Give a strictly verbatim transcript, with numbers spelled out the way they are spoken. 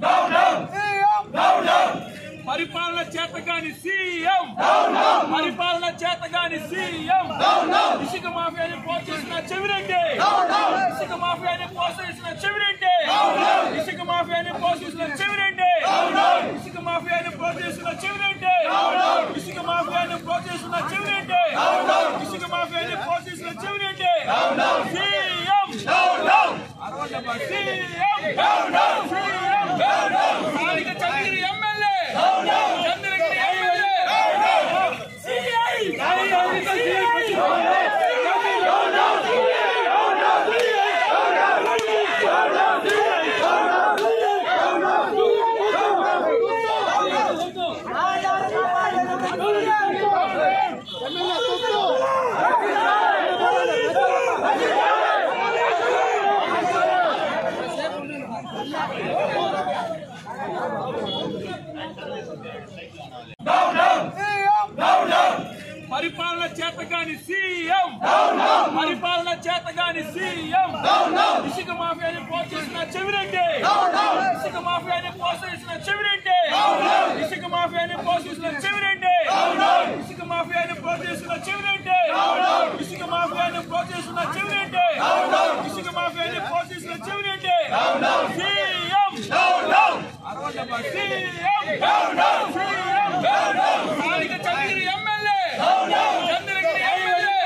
పరిపాలన చేతగాని సీఎం పరిపాలన చేతగాని సీఎం ఇసుక మాఫియాని ప్రోత్సహిస్తున్న చెవిరెడ్డి ఇసుక మాఫియాని ప్రోత్సహిస్తున్న చెవిరెడ్డి ఇసుక మాఫియాని ప్రోత్సహిస్తున్న చెవిరెడ్డి ఇసుక మాఫియాని ప్రోత్సహిస్తున్న చెవిరెడ్డి ఇసుక మాఫియాని ప్రోత్సహిస్తున్న చెవిరెడ్డి ఇసుక మాఫియాని ప్రోత్సహిస్తున్న చెవిరెడ్డి సీఎం అరవై సీఎం స్థానిక చంద్రగిరి ఎమ్మెల్యే చంద్రగిరి ఎమ్మెల్యే పరిపాలన చేతగాని సీఎం పరిపాలన చేతగాని సీఎం ఇసుక మాఫియాని ప్రోత్సహిస్తున్న చెవిరెడ్డి ఇసుక మాఫియాని ప్రోత్సహిస్తున్న చెవిరెడ్డి ఇసుక మాఫియాని ప్రోత్సహిస్తున్న చెవిరెడ్డి ఇసుక మాఫియాని ప్రోత్సహిస్తున్న చెవిరెడ్డి ఇసుక మాఫియాని ప్రోత్సహిస్తున్న చెవిరెడ్డి ఇసుక మాఫియాని ప్రోత్సహిస్తున్న చెవిరెడ్డి సీఎం అరవై సీఎం స్థానిక చంద్రగిరి ఎమ్మెల్యే చంద్రగిరి ఎమ్మెల్యే